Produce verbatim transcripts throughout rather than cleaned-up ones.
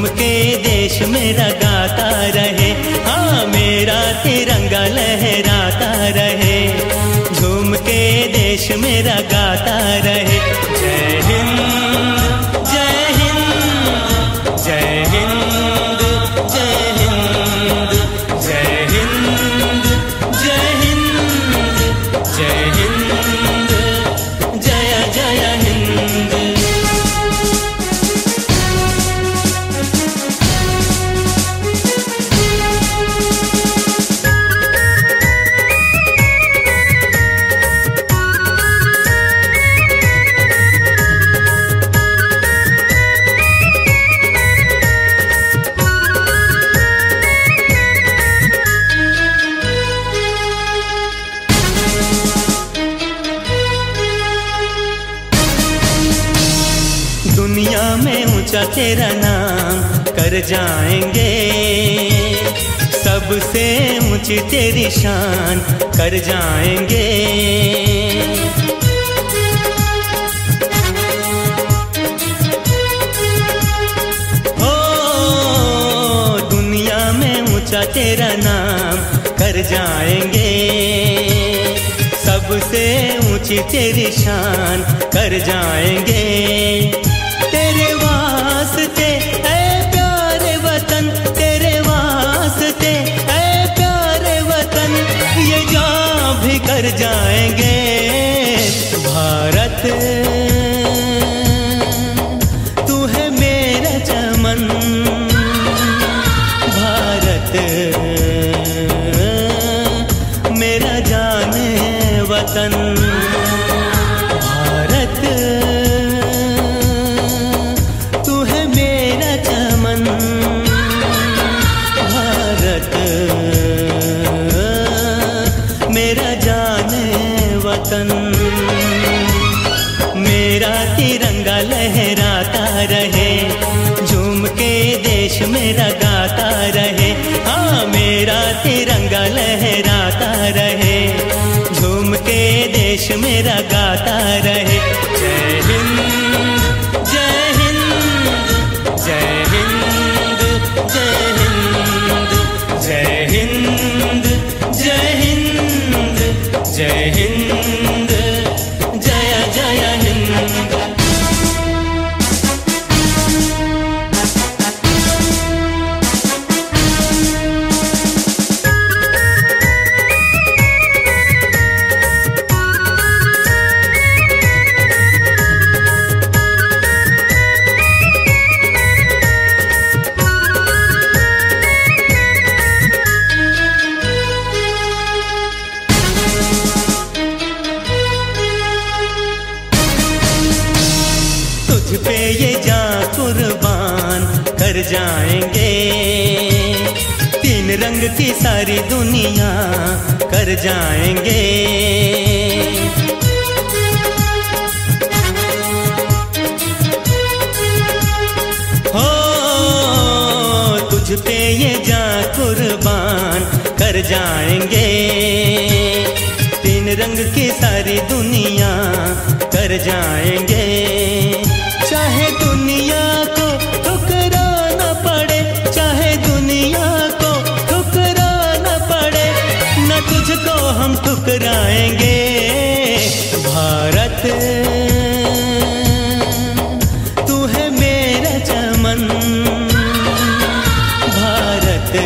झूम के देश मेरा गाता रहे, हाँ मेरा तिरंगा लहराता रहे, झूम के देश मेरा गाता रहे। जय हिंद जय हिंद जय हिंद जय हिंद जय हिंद जय हिंद जय हिंद जय जय हिंद। दुनिया में ऊंचा तेरा नाम कर जाएंगे, सबसे ऊंची तेरी शान कर जाएंगे। ओ दुनिया में ऊंचा तेरा नाम कर जाएंगे, सबसे ऊंची तेरी शान कर जाएंगे। तेरे वास्ते ऐ प्यारे वतन, तेरे वास्ते ऐ प्यारे वतन, ये जान भी कर जाएंगे। भारत तू है मेरा चमन, भारत मेरा जाने वतन, भारत मेरा जाने वतन। मेरा तिरंगा लहराता रहे, झूम के देश मेरा गाता रहे, हाँ मेरा तिरंगा लहराता रहे, झूम के देश मेरा गाता रहे। जय हिंद जय हिंद जय हिंद जय हिंद जय हिंद जय हिंद जय हिंद जय जय हिंद। तुझ पे ये जान कुर्बान कर जाएंगे, तीन रंग की सारी दुनिया कर जाएंगे। हो तुझ पे ये जान कुर्बान कर जाएंगे, तीन रंग की सारी दुनिया कर जाएंगे। चाहे दुनिया को ठुकराना पड़े, चाहे दुनिया को ठुकराना पड़े, न तुझको हम ठुकराएंगे। भारत तू है मेरा चमन, भारत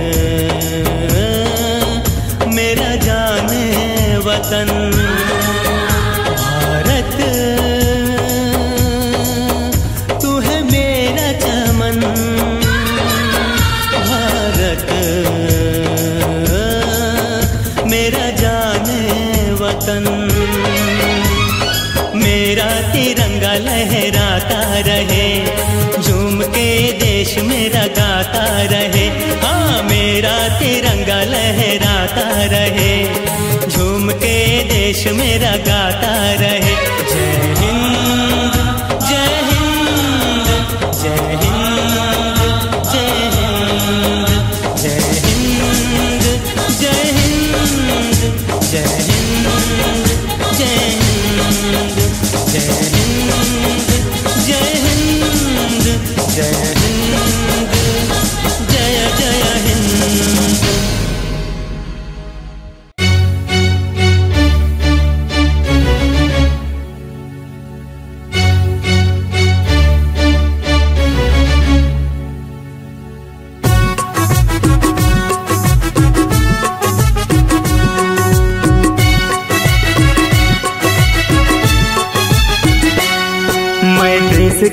मेरा जाने वतन, भारत मेरा जाने वतन। मेरा तिरंगा लहराता रहे, झूम के देश मेरा गाता रहे, हाँ मेरा तिरंगा लहराता रहे, झूम के देश मेरा गाता रहे। जय हिंद जय हिंद जय हिंद जय हिंद जय हिंद जय हिंद जय हिंद जय हिंद जय हिंद जय हिंद जय हिंद।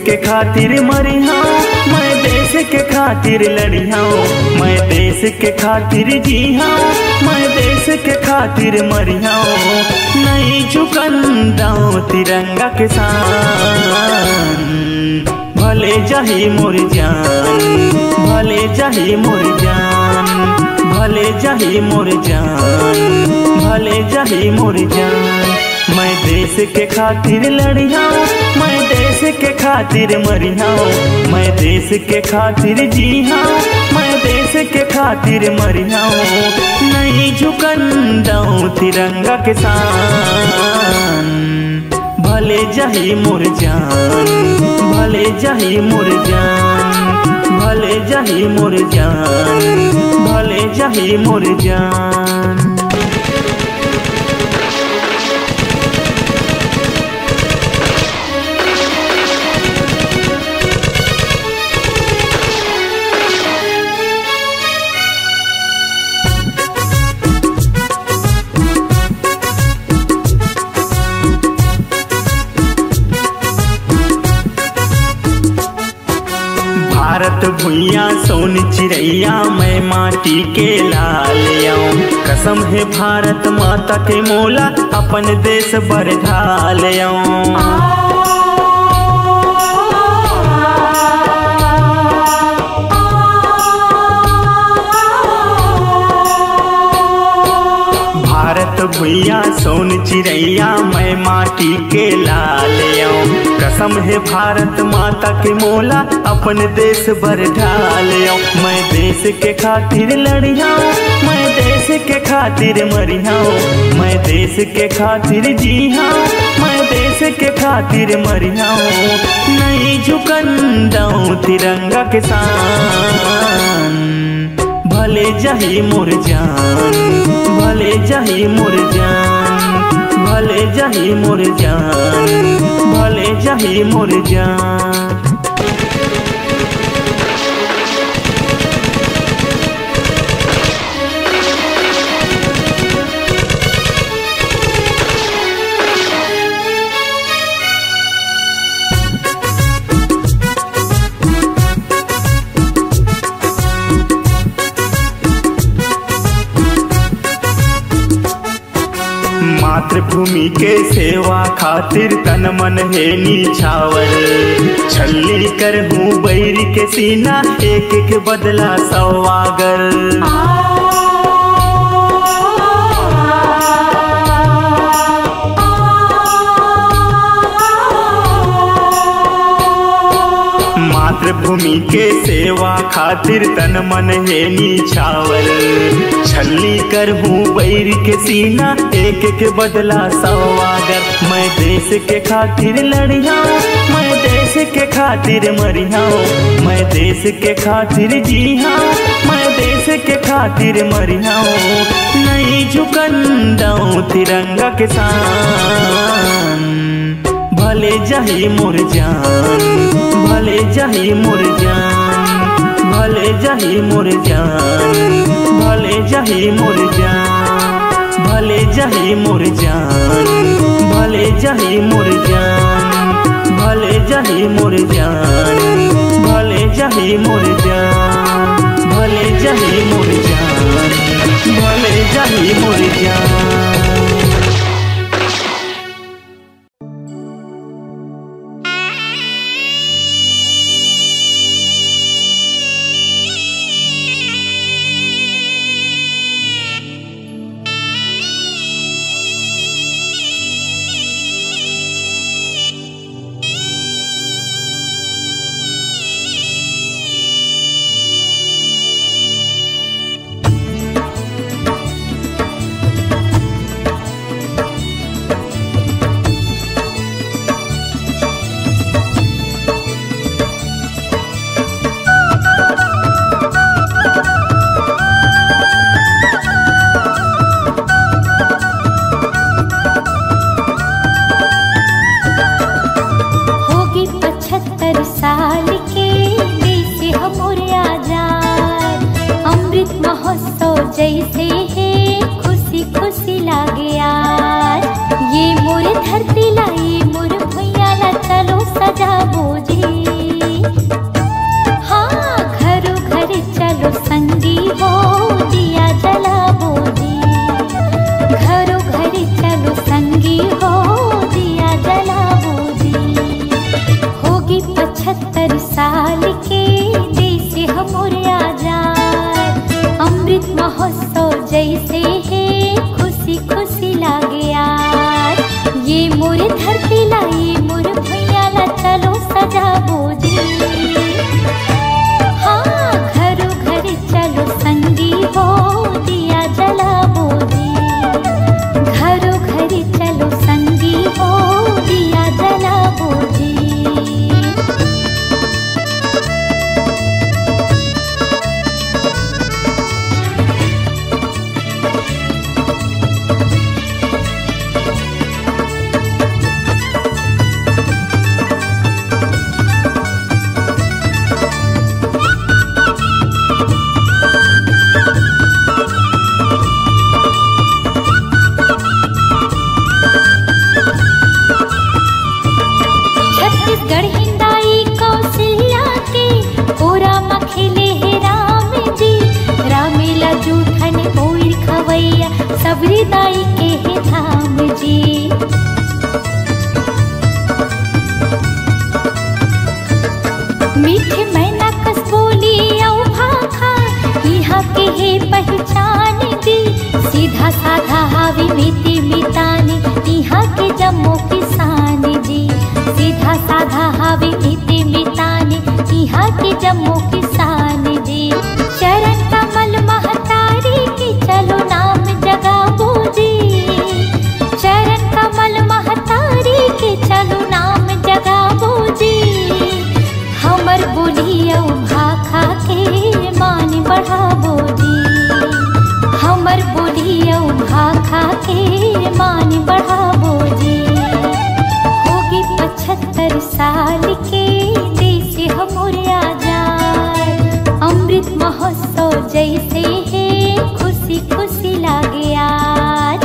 के खातिर मरी हूँ, मैं देश के खातिर लड़ी हूँ, मैं देश के खातिर जी हूँ, मैं देश के खातिर मरी हूँ। नहीं झुकंदाऊँ तिरंगा के शान, भले जाही मोर जान, भले जाही मोर जान, भले जाही मोर जान, भले जाही मोर जान। मैं देश के खातिर लड़ी हूँ, मैं देश के खातिर मरी हूँ, मैं देश के खातिर जी हूँ, मैं देश के खातिर मरी हूँ। नहीं झुकंदाऊँ तिरंगा के शान, भले जाही मोर जान, भले जाही मोर जान, भले जाही मोर जान, भले जाही मोर जान। भारत भुइया सोन चिड़ैया मैं माटी के लाल आऊं, कसम है भारत माता के मोला अपन देश बर ढाल आऊं। भारत भुइया सोन चिड़ैया मैं माटी के लाल आऊं, कसम है भारत माता के मोला अपन देश भर ढाल आऊं। मैं देश के खातिर लड़ी हूँ, मैं देश के खातिर मरी हूँ, मैं देश के खातिर जी हूँ, मैं देश के खातिर मरी हूँ। नहीं झुकंदाऊँ तिरंगा के शान, भले जाही मोर जान, भले जाही मोर जान, भले जाही मोर जान, भले जाही मोर जान। मातृभूमि के सेवा खातिर तन मन है निछावर, छल्ली कर हूँ बैरी के सीना एक एक बदला सवागर। मातृभूमि के सेवा खातिर तन मन है निछावर, छल्ली कर हूँ बैर के सीना एक एक बदला सवागर। मैं देश के खातिर लड़ी हूँ, मैं देश के खातिर मरी हूँ, मैं देश के खातिर जी हूँ, मैं देश के खातिर मरी हूँ। नहीं झुकंदाऊँ तिरंगा के शान, भले जाही मोर जान, भले जाही मोर जान, भले जाही मोर जान, भले जाही मोर जान, भले जाही मोर जान, भले जाही मोर जान, भले जाही मोर जान, भले जाही मोर जान, भले जाही मोर जान, भले जाही मोर जान। जैसे है खुशी खुशी लागे यार, ये मोर धरती ला ये मोर भैया ला चलो सजा बोझी। सबरीदाई के है धाम जी। मीठे मैना कस बोली औ भाखा यहाँ के है पहचान दी। सीधा साधा हावी मीठी मितानी यहाँ के जम्मू किसान जी। सीधा साधा हावी मीठी मितानी यहाँ के जम्मू किसान जी। चरण कमल महतारी की चलो नाम जगाबो जी। चरण कमल महतारी की चलो नाम जगाबो जी। हमर बोलियो भाखा के मान बढ़ाबो जी। हमर बोलियो भाखा के मान बढ़ाबो जी। होगी पचहत्तर साल के देश हमरे आजाद। अमृत महोत्सव जैसे है खुशी खुशी लागे आज।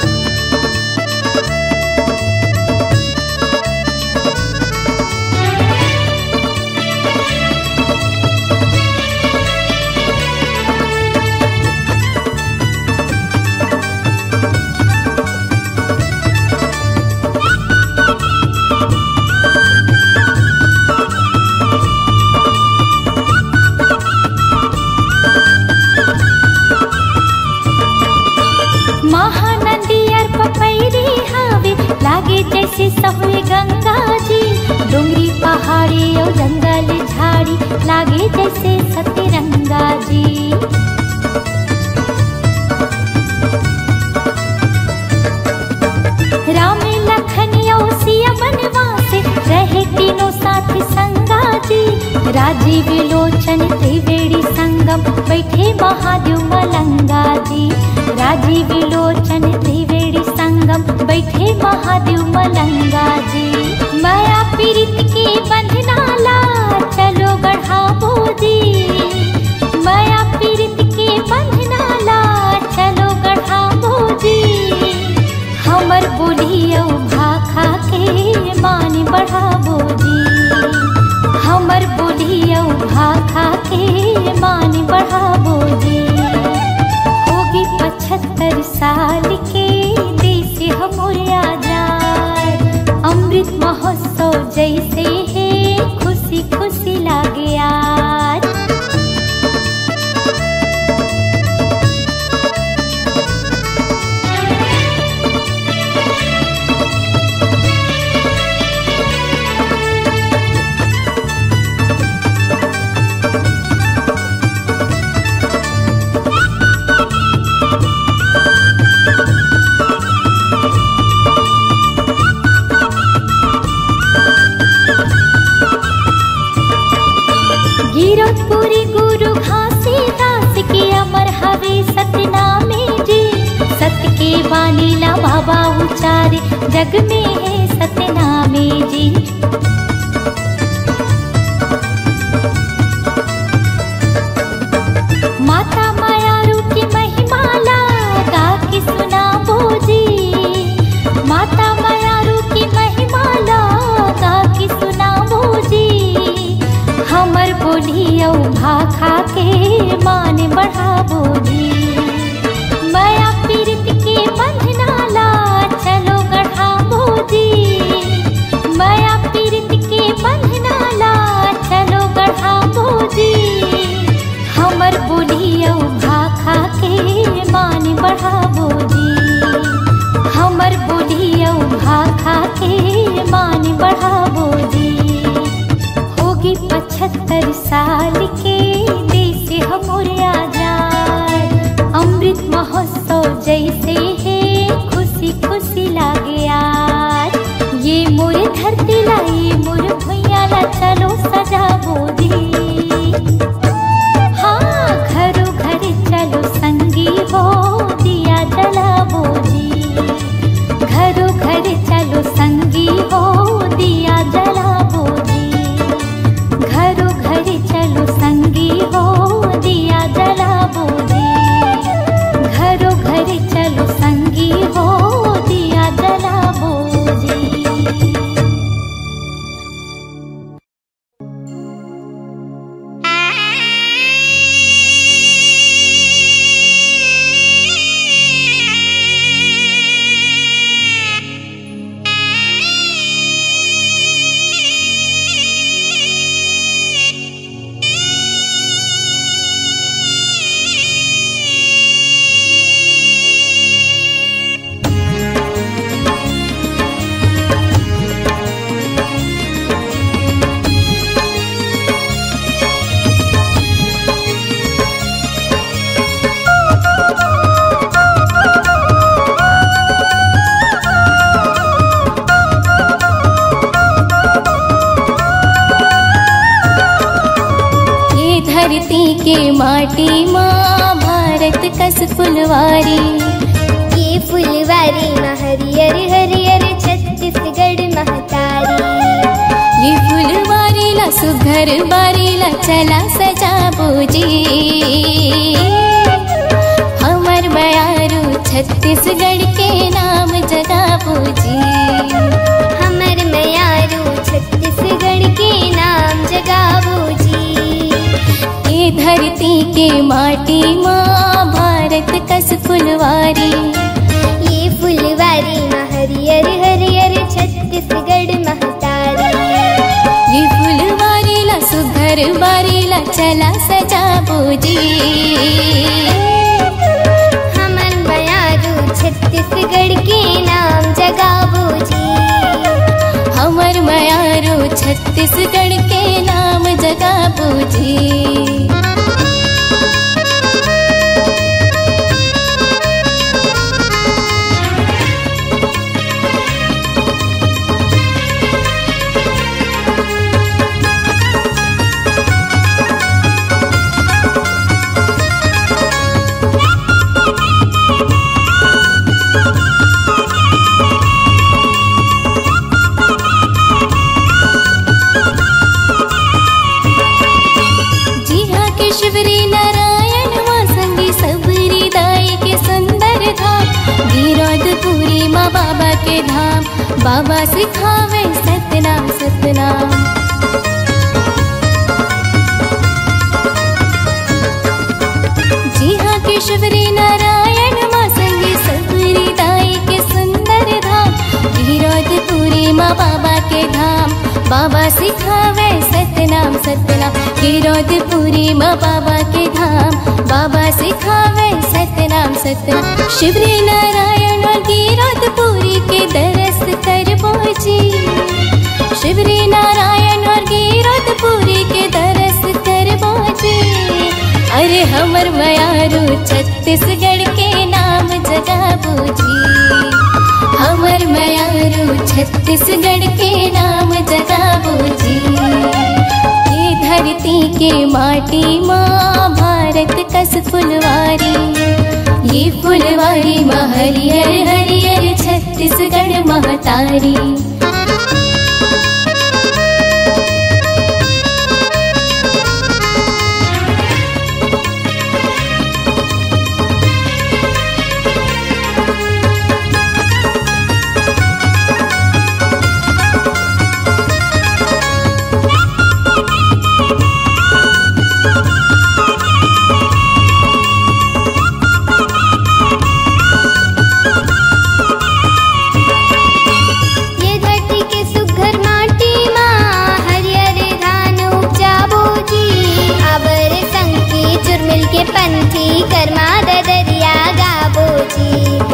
जैसे सहुए गंगा जी। डूंगरी पहाड़ी और जंगल झाड़ी लागे जैसे सतरंगा जी। राम लखन सिया बनवास रहे तीनों साथ संगा जी। राजीव लोचन त्रिवेणी संगम बैठे महादेव मलंगा जी। राजीव लोचन त्रिवेणी संगम बैठे महादेव मलंगा जी। माया पीरित के बंधना ला चलो गढ़ाबो जी। माया पीरित के बंधना ला चलो गढ़ाबो जी। हमर बोलियो भाखा के मान बढ़ाबो जी। हमर बोलियो भाखा के मान बढ़ाबो जी। होगी पचहत्तर साल के देश हमरे आजाद। अमृत महोत्सव जैसे है खुशी खुशी लागे आज। गिरपुरी गुरु घासीदास के अमर हवे सतनामे जी। सत्य के वालीला बाबा उचारे जग में है सतनामे जी। माता मायारू की महिमा ला गा के सुनाबो जी। माता मायारू की महिमा ला गा के सुनाबो जी। हमर बोलियो भाखा के मान बढ़ाबो जी। माया पीरित के बंधना ला चलो गढ़ाबो जी। माया पीरित के बंधना ला चलो गढ़ाबो जी। हमर बोलियो भाखा के मान बढ़ाबो जी। हमर बोलियो भाखा के मान बढ़ाबो जी। होगी पचहत्तर साल के देश हमरे आजाद। अमृत महोत्सव जैसे है खुशी खुशी लागे आज। ये मोरे धरती ला ये मोर भुइया ला चलो सजाबो जी। हाँ घरो घर चलो संगी हो दिया जलाबो जी। घरो घर चलो संगी हो दिया जलाबो जी। घरो घर चलो संगी हो दिया जलाबो जी। घरो घर चलो संगी हो दिया जलाबो जी। धरती के माटी माँ भारत कस फुलवारी। ये फुलवारी माँ हरियर हरियर छत्तीसगढ़ महतारी। ये फुलवारी ला सुघर बारी ला चला सजाबो जी। हमर बयारू छत्तीसगढ़ के नाम जगाबो जी। हमर मयारू छत्तीसगढ़ के नाम जगाबो जी। ये धरती के माटी माँ भारत कस फुलवारी। ये फुलवारी माँ हरियर हरियर छत्तीसगढ़ महतारी। ये फुलवारी ला सुघर बारी ला चला सजाबो जी। हमर मयारू छत्तीसगढ़ के नाम जगाबो जी। हमर मयारो छत्तीसगढ़ के नाम जगाबो जी। बाबा के धाम बाबा सिखावे सतनाम सतनाम। जी हाँ केशवरी नारायण माँ संगे सबरी दाई के सुंदर धाम। गिरौदपुरी माँ बाबा के धाम बाबा सिखावे सतनाम सतनाम। गिरौदपुरी माँ बाबा के धाम बाबा सिखावे सतनाम सतनाम। शिवरी नारायण और गिरौदपुरी के दरस करबो जी। शिवरी नारायण और गिरौदपुरी के दरस करबो जी। अरे हमर मयारू छत्तीसगढ़ के नाम जगाबो जी। हमर मयारू छत्तीसगढ़ के नाम जगाबो जी। ये धरती के माटी माँ भारत कस फुलवारी। ये फुलवारी माँ हरियर हरियर छत्तीसगढ़ महतारी। पंथी कर्मा ददरिया गाबो जी।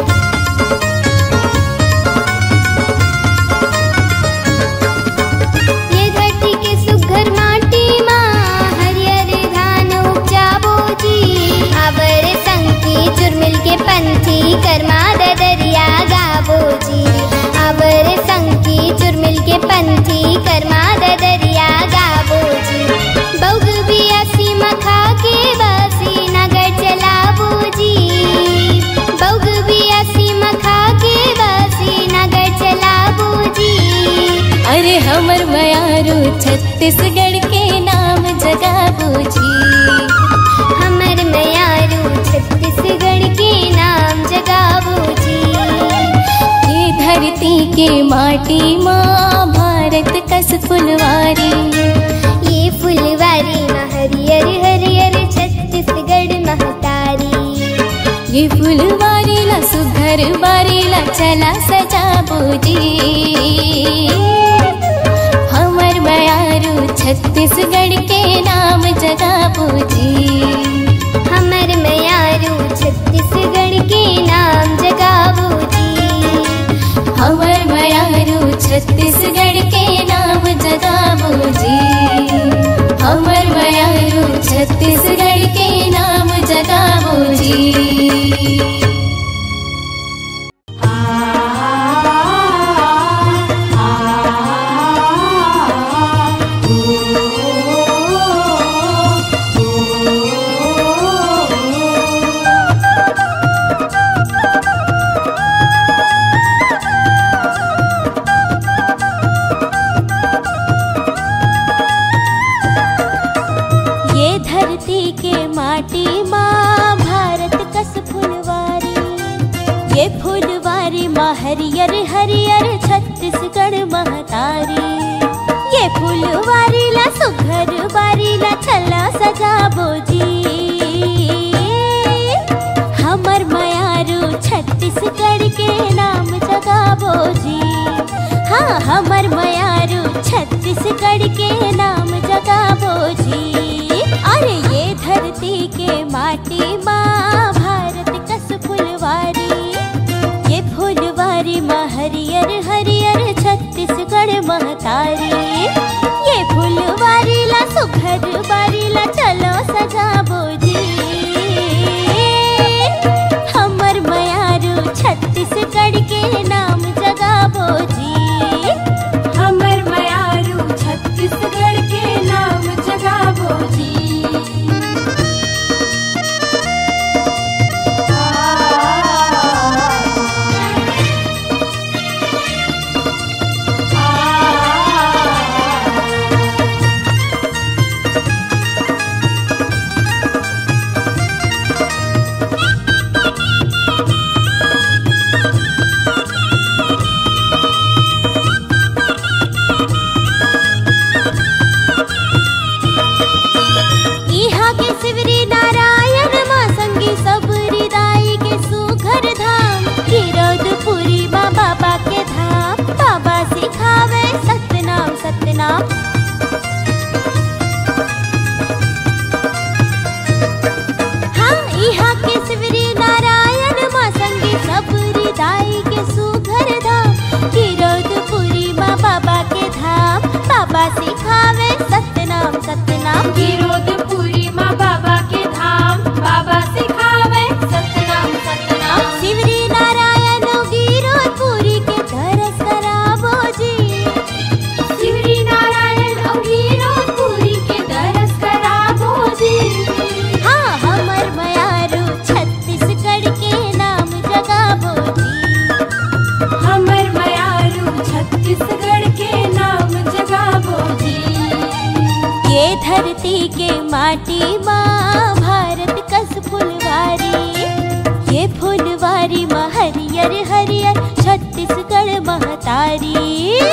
ये धरती के सुघर माटी माँ हरियर धान उपजाबो जी। आवर संगती जुर्मिल के पंथी कर्मा ददरिया गाबो जी। आवर संगती जुर्मिल के पंथी कर्मा ददरिया गाबो जी। बौग बिया सीमा खा के बासी नगर चलाबो जी। बौग बिया सीमा खा के बासी नगर चलाबो जी। अरे हमर मयारू छत्तीसगढ़ के नाम जगाबो जी। हमर मयारू छत्तीसगढ़ के नाम जगाबो जी। ये धरती के माटी माँ भारत कस फुलवारी। ये फुलवारी माँ हरियर हरियर छत्तीसगढ़ महतारी। ये फुलवारी ला सुघर बारी ला चला सजाबो जी। हमर मयारू छत्तीसगढ़ के नाम जगाबो जी। हमर मयारू छत्तीसगढ़ के नाम जगाबो जी। हमर मयारू छत्तीसगढ़ के नाम जगाबो जी। हमर मयारू छत्तीसगढ़ के नाम जगाबो जी। ओ माटी माँ भारत कस फुलवारी। ये फुलवारी माँ हरियर हरियर छत्तीसगढ़ महतारी। ये फुलवारी ला सुघर बारी ला चला सजाबो जी। हमर मयारू छत्तीसगढ़ के नाम जगाबो जी। हाँ हमर मयारू छत्तीसगढ़ के नाम जगाबो जी। अरे ये धरती के माटी माँ भारत कस फुलवारी। ये फुलवारी माँ हरियर हरियर छत्तीसगढ़ महतारी। ये फुलवारी ला सुघर बारी ला चलो सजाबो जी। हमर मयारू छत्तीसगढ़ के नाम जगाबो जी। हमर मयारू छत्तीसगढ़ के नाम जगाबो जी। सिखावे सतनाम सतनाम गिरोधपुरी माँ बाबा के धाम। बाबा सिखावे सतनाम सतनाम। शिवरी नारायण गिरोधपुरी के दरस कराबो जी। शिवरी नारायण गिरोधपुरी के दरस कराबो जी। हाँ हमर मयारू छत्तीसगढ़ के नाम जगाबो जी। हमर मयारू छत्तीसगढ़ के नाम जगाबो जी। ये धरती के माटी माँ भारत कस फुलवारी। ये फुलवारी माँ हरियर हरियर छत्तीसगढ़ महतारी।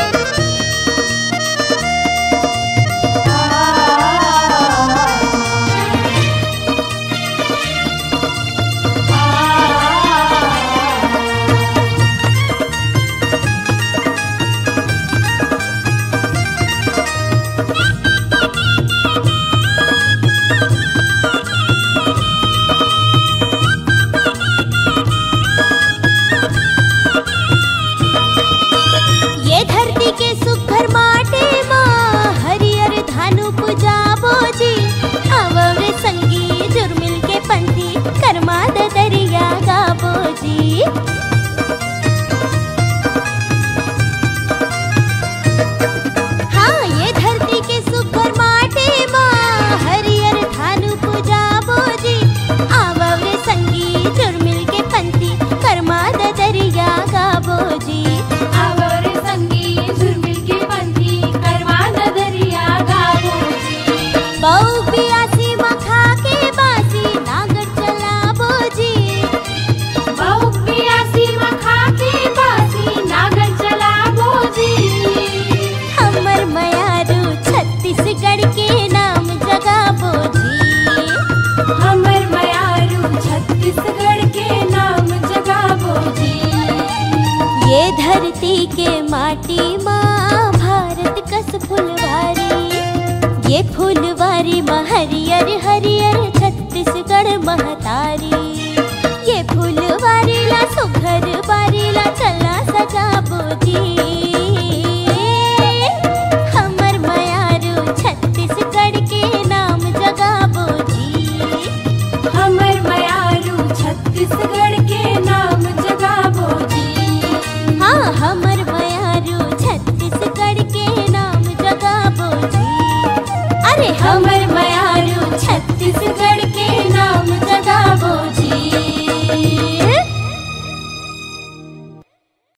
धरती के माटी माँ भारत कस फुलवारी। ये फुलवारी माँ हरियर हरियर छत्तीसगढ़ महतारी। ये फुलवारी ला सुघर बारी ला चला सजाबो जी।